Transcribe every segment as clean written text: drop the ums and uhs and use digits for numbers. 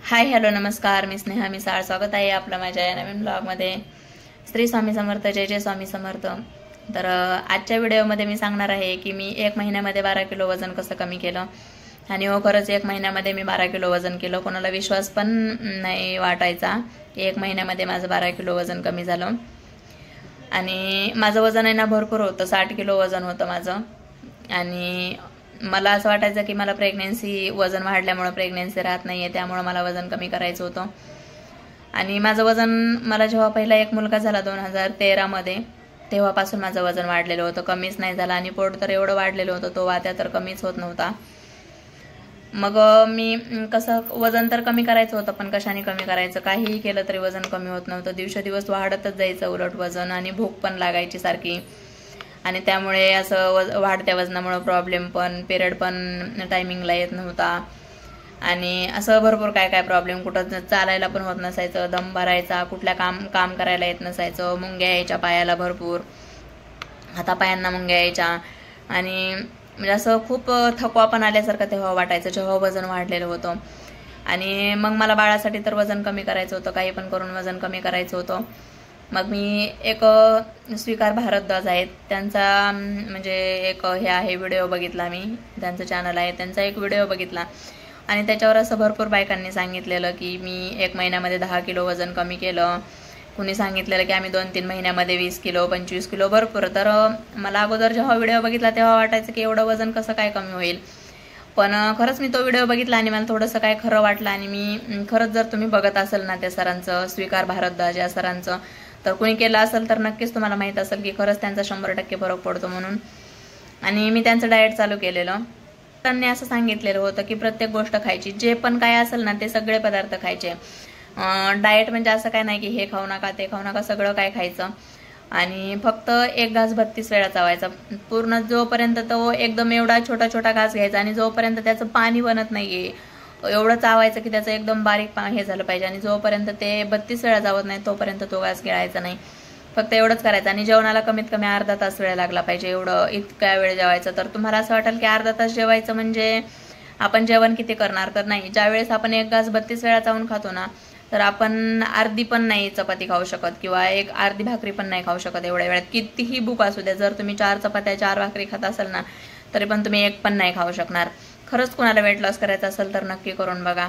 Hi hello नमस्कार, मी स्नेहा मिसाळ. स्वागत आहे आपलं माझ्या या नवीन ब्लॉगमध्ये. श्री स्वामी समर्थ, जय जय स्वामी समर्थ. तर आजच्या व्हिडिओमध्ये मी सांगणार आहे की मी 1 महिन्यामध्ये 12 किलो वजन कसं कमी केलं. आणि हो, खरंच 1 महिन्यामध्ये मी 12 किलो वजन केलं. कोणाला विश्वास पण नाही वाटायचा की 1 महिन्यामध्ये माझं 12 किलो वजन कमी झालं. आणि माझं वजन आहे ना भरपूर होतं, 60 किलो वजन होतं माझं. आणि मला असं वाटायचं की मला प्रेग्नेन्सी वजन वाढल्यामुळे प्रेग्नेन्सी राहत नाहीये, त्यामुळे मला वजन कमी करायचं होतं. आणि माझं वजन, मला जेव्हा पहिला एक मुलगा झाला 2013 मध्ये, तेव्हापासून माझं वजन वाढलेलं होतं, कमीच नाही झालं. आणि पोट तर एवढं वाढलेलं होतं, तो वात्या तर कमीच होत नव्हता. मग मी कसं वजन तर कमी करायचं होतं, पण कशाने कमी करायचं, काहीही केलं तरी वजन कमी होत नव्हतं. दिवसेदिवस वाढतच जायचं उलट वजन, आणि भूक पण लागायची सारखी. आणि त्यामुळे असं वाढत्या वजनामुळे प्रॉब्लेम पण, पिरियड पण टायमिंगला येत नव्हता. आणि असं भरपूर काय काय प्रॉब्लेम, कुठं चालायला पण होत नसायचं, दम भरायचा, कुठल्या काम करायला येत नसायचं, मुंग्या यायच्या पायाला भरपूर, हातापायांना मुंग्या यायच्या. आणि म्हणजे असं खूप थकवा पण आल्यासारखं तेव्हा वाटायचं जेव्हा वजन वाढलेलं होतं. आणि मग मला बाळासाठी तर वजन कमी करायचं होतं, काही पण करून वजन कमी करायचं होतं. मग मी एक स्वीकार भारद्वाज आहेत त्यांचा, म्हणजे एक हे आहे, व्हिडिओ बघितला मी, त्यांचं चॅनल आहे, त्यांचा एक व्हिडिओ बघितला. आणि त्याच्यावर असं भरपूर बायकांनी सांगितलेलं की मी 1 महिन्यामध्ये 10 किलो वजन कमी केलं. कुणी सांगितलेलं की आम्ही 2-3 महिन्यामध्ये 20 किलो 25 किलो, भरपूर. तर मला अगोदर जेव्हा व्हिडिओ बघितला तेव्हा वाटायचं की एवढं वजन कसं काय कमी होईल. पण खरंच मी तो व्हिडिओ बघितला आणि मला थोडंसं काय खरं वाटलं. आणि मी खरंच, जर तुम्ही बघत असाल ना त्या सरांचं, स्वीकार भारद्वाज या सरांचं, तर कुणी केलं असेल तर नक्कीच तुम्हाला माहित असेल की खरंच त्यांचा 100% फरक पडतो म्हणून. आणि मी त्यांचं डाएट चालू केलेलं. त्यांनी असं सांगितलेलं होतं की प्रत्येक गोष्ट खायची, जे पण काय असेल ना ते सगळे पदार्थ खायचे. डाएट म्हणजे असं काय नाही की हे खाऊ नका ते खाऊ नका, सगळं काय खायचं. आणि फक्त एक घास 32 वेळा चावायचा पूर्ण, जोपर्यंत तो एकदम एवढा छोटा छोटा घास घ्यायचा आणि जोपर्यंत त्याचं पाणी बनत नाहीये एवढं चावायचं की त्याचं एकदम बारीक हे झालं पाहिजे. आणि जोपर्यंत ते 32 वेळा चावत नाही तोपर्यंत तो घास गिळायचा नाही. फक्त एवढंच करायचं. आणि जेवणाला कमीत कमी अर्धा तास वेळ लागला पाहिजे, एवढं इतक्या वेळ जेवायचं. तर तुम्हाला असं वाटेल की अर्धा तास जेवायचं म्हणजे आपण जेवण किती करणार, तर नाही. ज्यावेळेस आपण एक घास 32 वेळा चावून खातो ना, तर आपण अर्धी पण नाही चपाती खाऊ शकत, किंवा एक अर्धी भाकरी पण नाही खाऊ शकत एवढ्या वेळात, कितीही भूक असू द्या. जर तुम्ही 4 चपात्या 4 भाकरी खात असाल ना, तरी पण तुम्ही एक पण नाही खाऊ शकणार. खरंच कुणाला वेट लॉस करायचा असेल तर नक्की करून बघा.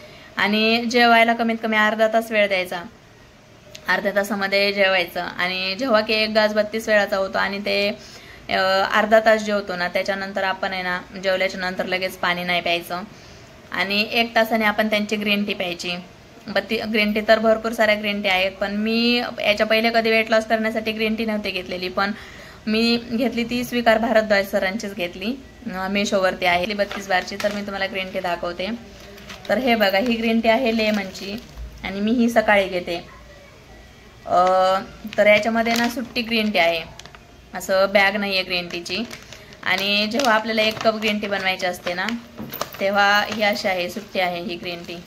आणि जेवायला कमीत कमी अर्धा तास वेळ द्यायचा, अर्ध्या तासामध्ये जेवायचं. आणि जेव्हा की एक घास 32 वेळाचा होतो आणि ते अर्धा तास जेवतो ना, त्याच्यानंतर आपण आहे ना, जेवल्याच्या नंतर लगेच पाणी नाही प्यायचं. आणि 1 तासाने आपण त्यांची ग्रीन टी प्यायची. ग्रीन टी तर भरपूर साऱ्या ग्रीन टी आहेत, पण मी याच्या पहिले कधी वेट लॉस करण्यासाठी ग्रीन टी नव्हती घेतलेली. पण मी घेतली ती स्वीकार भारद्वाज सरांचीच घेतली, मेशोवरती आहे, 32 बारची. तर मी तुम्हाला ग्रीन टी दाखवते. तर हे बघा, ही ग्रीन टी आहे लेमनची, आणि मी ही सकाळी घेते. तर याच्यामध्ये ना सुट्टी ग्रीन टी आहे, असं बॅग नाही आहे ग्रीन टीची. आणि जेव्हा आपल्याला 1 कप ग्रीन टी बनवायची असते ना, तेव्हा ही अशी आहे, सुट्टी आहे ही ग्रीन टी.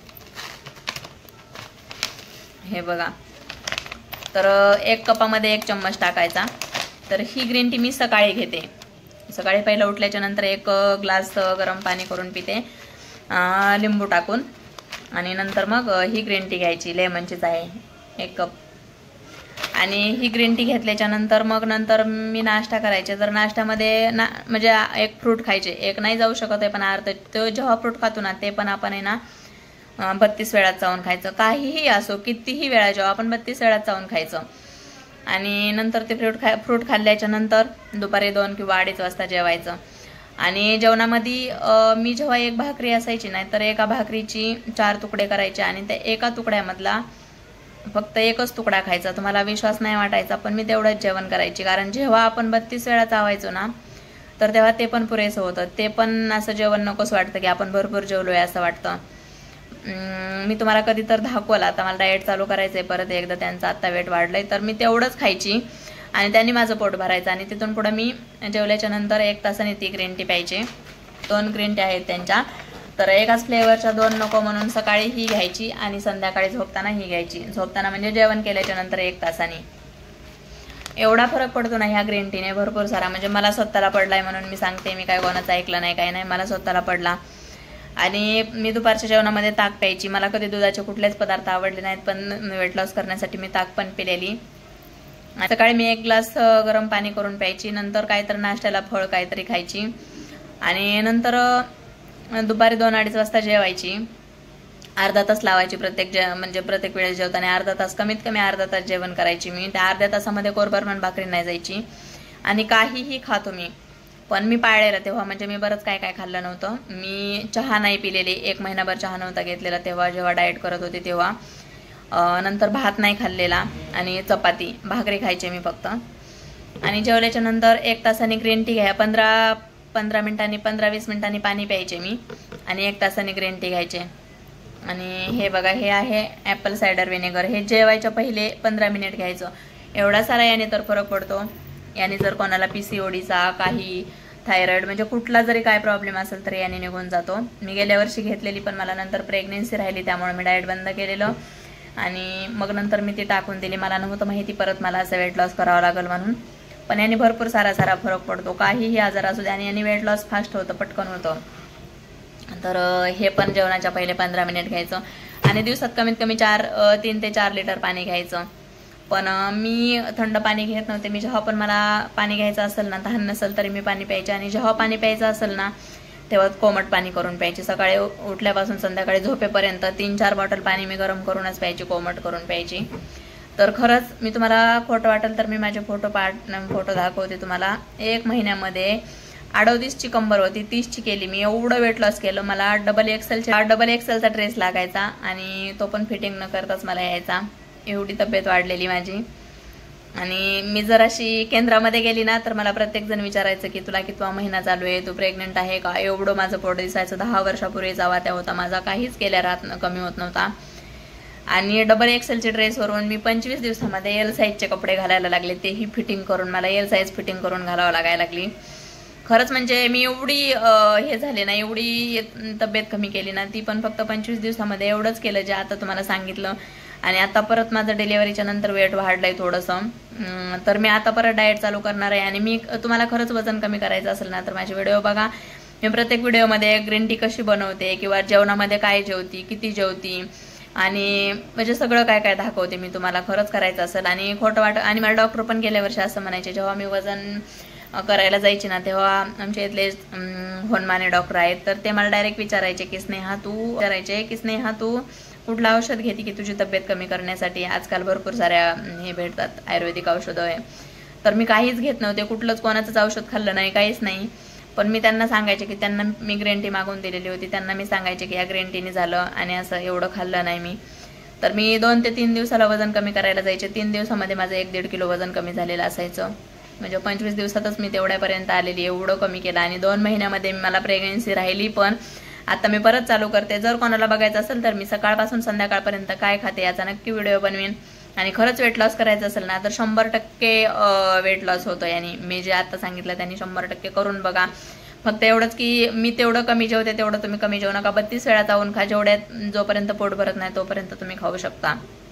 हे बघा, तर 1 कपामध्ये 1 चम्मच टाकायचा. तर ही ग्रीन टी मी सकाळी घेते. सकाळी पहिलं उठल्याच्या नंतर 1 ग्लास गरम पाणी करून पिते, लिंबू टाकून. आणि नंतर मग ही ग्रीन टी घ्यायची, लेमनचीच आहे, 1 कप. आणि ही ग्रीन टी घेतल्याच्या नंतर मग नंतर मी नाश्ता करायचे. तर नाश्त्यामध्ये म्हणजे 1 फ्रूट खायचे, 1 नाही जाऊ शकत आहे, पण अर्ध. तो जेव्हा फ्रूट खातो ना, ते पण आपण आहे ना 32 वेळा चावून खायचं. काहीही असो, कितीही वेळा जेव्हा आपण 32 वेळा चावून खायचं. आणि नंतर ते फ्रूट खाल्ल्याच्या नंतर दुपारी 2 किंवा 2:30 वाजता जेवायचं. आणि जेवणामध्ये मी जेव्हा 1 भाकरी असायची नाही, तर एका भाकरीची 4 तुकडे करायचे. आणि त्या एका तुकड्यामधला फक्त 1च तुकडा खायचा. तुम्हाला विश्वास नाही वाटायचा, पण मी तेवढंच जेवण करायची. कारण जेव्हा आपण 32 वेळा चावायचो ना, तर तेव्हा ते पण पुरेसं होतं. ते पण असं जेवण नकोस वाटतं की आपण भरपूर जेवलोय असं वाटतं. मी तुम्हाला कधी तर दाखवलं. आता मला डाएट चालू करायचंय परत एकदा, त्यांचं आता वेट वाढलंय. तर मी तेवढंच खायची आणि त्यांनी माझं पोट भरायचं. आणि तिथून पुढे मी जेवल्याच्या नंतर 1 तासाने ती ग्रीन टी प्यायची. 2 ग्रीन टी आहेत त्यांच्या. तर एकाच फ्लेवरच्या 2 नको म्हणून सकाळी ही घ्यायची आणि संध्याकाळी झोपताना ही घ्यायची. झोपताना म्हणजे जेवण केल्याच्या नंतर 1 तासाने. एवढा फरक पडतो ना ह्या ग्रीन टीने, भरपूर सारा. म्हणजे मला स्वतःला पडलाय म्हणून मी सांगते, मी काय कोणाचं ऐकलं नाही, काय नाही, मला स्वतःला पडला. आणि मी दुपारच्या जेवणामध्ये ताक प्यायची. मला कधी दुधाचे कुठलेच पदार्थ आवडले नाहीत, पण वेट लॉस करण्यासाठी मी ताक पण पिलेली. सकाळी मी 1 ग्लास गरम पाणी करून प्यायची. नंतर काहीतरी नाश्त्याला फळ काहीतरी खायची आणि नंतर दुपारी 2-2:30 वाजता जेवायची. अर्धा तास लावायची प्रत्येक वेळेस जेवताना अर्धा तास, कमीत कमी अर्धा तास जेवण करायची मी. त्या अर्ध्या तासामध्ये कोरभरमण भाकरी नाही जायची आणि काहीही खातो मी. पण मी पाळलेलं तेव्हा, म्हणजे मी बरंच काय काय खाल्लं नव्हतं. मी चहा नाही पिलेली, 1 महिनाभर चहा नव्हता घेतलेला तेव्हा, जेव्हा डाएट करत होते तेव्हा. नंतर भात नाही खाल्लेला आणि चपाती भाकरी खायचे मी फक्त. आणि जेवल्याच्या नंतर 1 तासाने ग्रीन टी घ्या, 15 मिनिटांनी 15-20 मिनिटांनी पाणी प्यायचे मी आणि 1 तासाने ग्रीन टी घ्यायचे. आणि हे बघा, हे आहे ॲपल सायडर व्हिनेगर. हे जेवायच्या पहिले 15 मिनिट घ्यायचं. एवढा सारा याने तर फरक पडतो. याने जर कोणाला PCODचा, काही थायरॉइड, म्हणजे कुठला जरी काय प्रॉब्लेम असेल तर याने निघून जातो. मी गेल्या वर्षी घेतलेली, पण मला नंतर प्रेग्नेन्सी राहिली त्यामुळे मी डाएट बंद केलेलं आणि मग नंतर मी ती टाकून दिली. मला नव्हतं माहिती परत मला असं वेट लॉस करावं लागेल म्हणून. पण याने भरपूर सारा फरक पडतो. काहीही आजार असू द्या, आणि याने वेट लॉस फास्ट होतं, पटकन होतं. तर हे पण जेवणाच्या पहिले 15 मिनिट घ्यायचं आणि दिवसात कमीत कमी 3 ते 4 लिटर पाणी घ्यायचं. पण मी थंड पाणी घेत नव्हते. मी जेव्हा पण मला पाणी घ्यायचं असेल ना, तहान नसेल तरी मी पाणी प्यायचे. आणि जेव्हा पाणी प्यायचं असेल ना तेव्हा कोमट पाणी करून प्यायचे. सकाळी उठल्यापासून संध्याकाळी झोपेपर्यंत 3-4 बॉटल पाणी मी गरम करूनच प्यायची, कोमट करून प्यायची. तर खरंच मी तुम्हाला खोटं वाटेल तर मी माझे फोटो दाखवते तुम्हाला. 1 महिन्यामध्ये 38ची कंबर होती, 30ची केली मी. एवढं वेट लॉस केलं. मला डबल एक्सेलचा ड्रेस लागायचा आणि तो पण फिटिंग न करताच मला यायचा. एवढी तब्येत वाढलेली माझी. आणि मी जर अशी केंद्रामध्ये गेली ना तर मला प्रत्येकजण विचारायचं की तुला कितवा महिना चालू आहे, तू प्रेग्नंट आहे का. एवढं माझं पोट दिसायचं. 10 वर्षापूर्वी जावा त्या होता माझा, काहीच केल्या कमी होत नव्हता. आणि डबल एक्सेलचे ड्रेसवरून मी 25 दिवसामध्ये एल साईजचे कपडे घालायला लागले, तेही फिटिंग करून. मला एल साईज फिटिंग करून घालावं लागायला लागली. खरंच म्हणजे मी एवढी हे झाले ना, एवढी तब्येत कमी केली ना, ती पण फक्त 25 दिवसामध्ये. एवढंच केलं जे आता तुम्हाला सांगितलं. आणि आता परत माझं डिलिव्हरीच्या नंतर वेट वाढलंय थोडंसं. तर मी आता परत डाएट चालू करणार आहे. आणि मी तुम्हाला खरंच वजन कमी करायचं असेल ना तर माझे व्हिडिओ बघा. मी प्रत्येक व्हिडिओमध्ये ग्रीन टी कशी बनवते किंवा जेवणामध्ये काय जेवती, किती जेवती, आणि म्हणजे सगळं काय काय दाखवते मी तुम्हाला. खरंच करायचं असेल आणि खोटं आणि मला डॉक्टर पण गेल्या वर्षी असं म्हणायचे, जेव्हा मी वजन करायला जायची ना तेव्हा आमच्या इथले होनमाने डॉक्टर आहेत, तर ते मला डायरेक्ट विचारायचे की स्नेहा तू कुठलं औषध घेते की तुझी तब्येत कमी करण्यासाठी. आजकाल भरपूर साऱ्या हे भेटतात आयुर्वेदिक औषधं आहे. तर मी काहीच घेत नव्हते, कुठलंच कोणाचंच औषध खाल्लं नाही, काहीच नाही. पण मी त्यांना सांगायचे की त्यांना मी ग्रीन टी मागून दिलेली होती, त्यांना मी सांगायचे की या ग्रीन टीने झालं आणि असं एवढं खाल्लं नाही मी. तर मी 2 ते 3 दिवसाला वजन कमी करायला जायचे. 3 दिवसामध्ये माझं 1-1.5 किलो वजन कमी झालेलं असायचं. म्हणजे 25 दिवसातच मी तेवढ्यापर्यंत आलेली, एवढं कमी केलं. आणि 2 महिन्यामध्ये मला प्रेग्नेन्सी राहिली. पण आता मी परत चालू करते. जर कोणाला बघायचं असेल तर मी सकाळपासून संध्याकाळपर्यंत काय खाते याचा नक्की व्हिडिओ बनवीन. आणि खरंच वेट लॉस करायचं असेल ना तर 100% वेट लॉस होतं. आणि मी जे आता सांगितलं त्यांनी 100% करून बघा. फक्त एवढंच की मी तेवढं कमी जेवते तेवढं तुम्ही कमी जेवू नका. 32 वेळा जाऊन खा, जोपर्यंत पोट भरत नाही तोपर्यंत तुम्ही खाऊ शकता.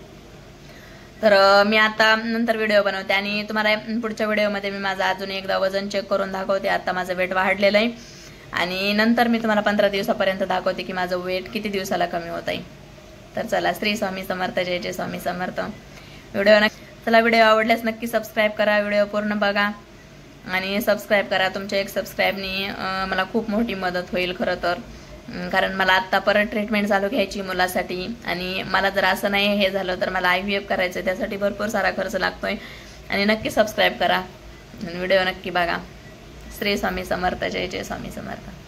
तर मी आता नंतर व्हिडिओ बनवते आणि तुम्हाला पुढच्या व्हिडिओमध्ये मी माझं अजून एकदा वजन चेक करून दाखवते. आता माझं वेट वाढलेलं आहे आणि नंतर मी तुम्हाला 15 दिवसापर्यंत दाखवते की माझं वेट किती दिवसाला कमी होत आहे. तर चला, श्री स्वामी समर्थ, जय जय स्वामी समर्थ. व्हिडिओ आवडल्यास नक्की सबस्क्राईब करा, व्हिडिओ पूर्ण बघा आणि सबस्क्राईब करा. तुमच्या एक सबस्क्राईबनी मला खूप मोठी मदत होईल खरं तर. कारण मला आत्ता परत ट्रीटमेंट चालू घ्यायची मुलासाठी. आणि मला जर असं नाही हे झालं तर मला IVF करायचं, त्यासाठी भरपूर सारा खर्च लागतोय. आणि नक्की सबस्क्राईब करा, व्हिडिओ नक्की बघा. श्री स्वामी समर्थ, जय जय स्वामी समर्थ.